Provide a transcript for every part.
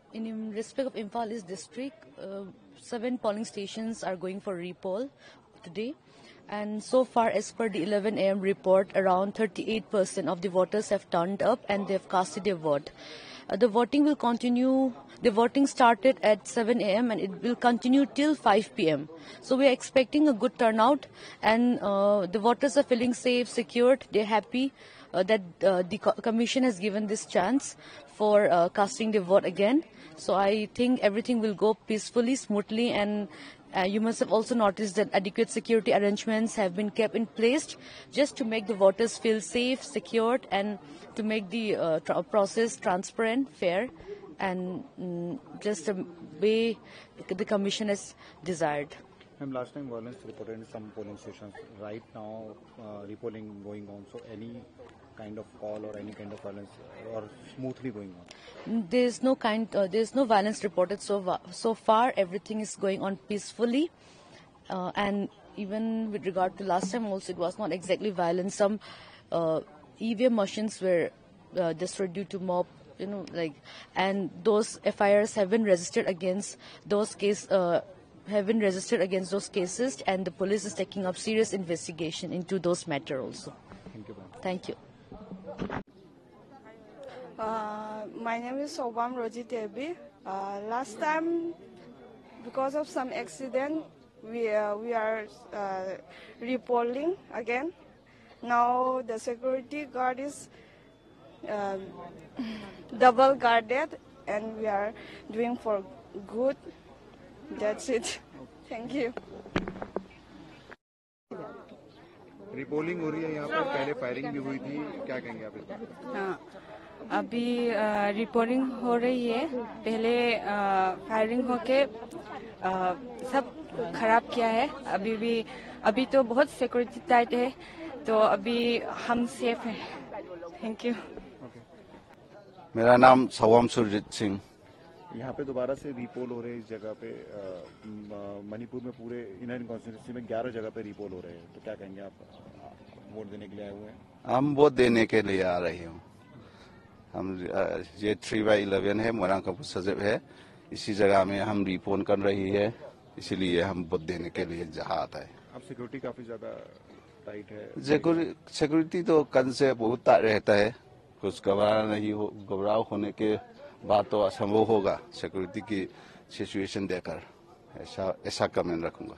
In respect of Imphal East district, 7 polling stations are going for repoll today. And so far, as per the 11 a.m. report, around 38% of the voters have turned up and they have casted their vote. The voting will continue. The voting started at 7 a.m. and it will continue till 5 p.m. So we are expecting a good turnout, and the voters are feeling safe, secured. They're happy that the commission has given this chance for casting the vote again. So I think everything will go peacefully, smoothly, and you must have also noticed that adequate security arrangements have been kept in place just to make the voters feel safe, secured, and to make the process transparent, fair, and just the way the commission has desired. Ma'am, last time violence reported in some polling stations. Right now, repolling going on. So any kind of call or any kind of violence or smoothly going on? There's no violence reported so far. Everything is going on peacefully, and even with regard to last time also, it was not exactly violent. Some EVM machines were destroyed due to mob, and those FIRs have been registered against those cases. And the police is taking up serious investigation into those matters also. Thank you, ma'am. Thank you. My name is Sobam Roji Devi. Last time, because of some accident, we are repolling again. Now the security guard is double guarded, and we are doing for good. That's it. Thank you. Repolling हो रही है यहाँ पर, पहले firing भी हुई थी, क्या कहेंगे आप इस पर? हाँ, अभी रिपोर्टिंग हो रही है। पहले फायरिंग होके सब खराब किया है। अभी तो बहुत सिक्योरिटी टाइट है, तो अभी हम सेफ हैं। Thank you. मेरा नाम सवाम सुरजीत सिंह। यहाँ पे दोबारा से रिपोल हो रहे हैं इस जगह पे। मणिपुर में पूरे इंडियन कॉन्स्टिट्यूंसी में 11 जगह पे रिपोल हो रहे हैं, तो क्या कहेंगे आप? वोट देने के लिए आए हुए हैं? हम वोट देने के लिए आ रहे हैं। हम ये 3/11 है, मोरंगपुर सजब है, इसी जगह में हम रिपोल कर रही है, इसीलिए हम वोट देने के लिए जहाँ आता है। अब सिक्योरिटी काफी ज्यादा टाइट है। सिक्योरिटी तो कल से बहुत टाइट रहता है। कुछ घबराव होने के बात तो असंभव होगा। सिक्योरिटी की सिचुएशन देखकर ऐसा कमेंट रखूंगा।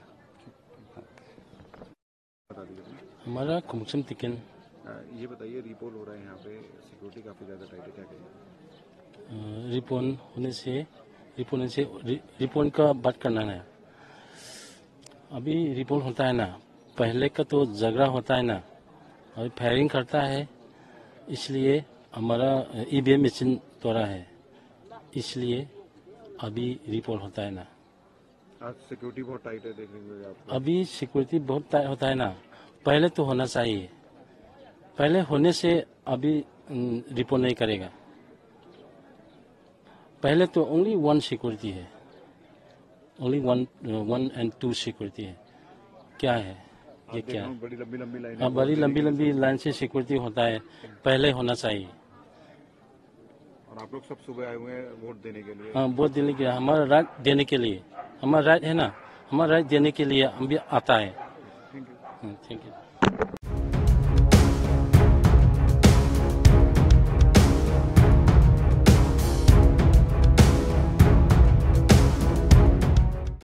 हमारा कुमसम टिकन। ये बताइए, रिपोल हो रहा है यहाँ पे, सिक्योरिटी काफी ज्यादा टाइट है, क्या कहेंगे? रिपोल से रिपोल का बात करना है। अभी रिपोल होता है ना, पहले का तो झगड़ा होता है ना, अभी फायरिंग करता है, इसलिए हमारा ईवीएम मशीन तोड़ा है, इसलिए अभी रिपोल होता है ना। आज सिक्योरिटी बहुत टाइट है, देखने को आप? अभी सिक्योरिटी बहुत टाइट होता है ना, पहले तो होना चाहिए। पहले होने से अभी रिपोल नहीं करेगा। पहले तो ओनली 1 सिक्योरिटी है, ओनली 1 and 2 सिक्योरिटी है। क्या है ये? क्या है? बड़ी लंबी लाइन। हाँ, बड़ी लंबी लाइन से सिक्योरिटी होता है, पहले होना चाहिए। और आप लोग सब सुबह आए हुए हैं वोट देने के लिए? हाँ, वोट देने के लिए, हमारा राइट देने के लिए, हमारा राइट है ना, हमारा राइट देने के लिए हम भी आता है। Thank you. Thank you.